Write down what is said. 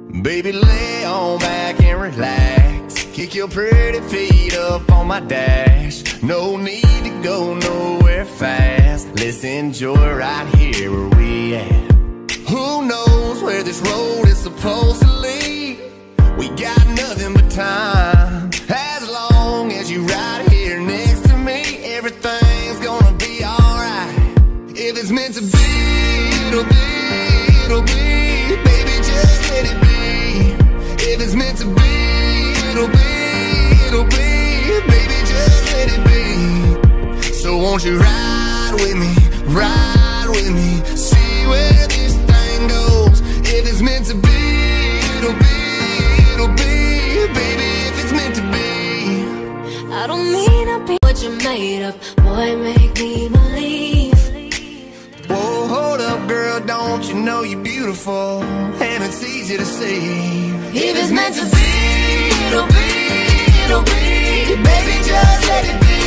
Baby, lay on back and relax. Kick your pretty feet up on my dash. No need to go nowhere fast. Let's enjoy right here where we at. Who knows where this road is supposed to lead? We got nothing but time. As long as you right here next to me, everything's gonna be alright. If it's meant to be, it'll be, it'll be. Baby, just let it be. If it's meant to be, it'll be, it'll be. Baby, just let it be. So won't you ride with me, ride with me, see where this thing goes. If it's meant to be, it'll be, it'll be. Baby, if it's meant to be. I don't mean to be what you made up, boy, make me believe. Whoa, hold up, girl, don't you know you're beautiful? And it's easy to see. If it's meant to be, it'll be, it'll be. Baby, just let it be.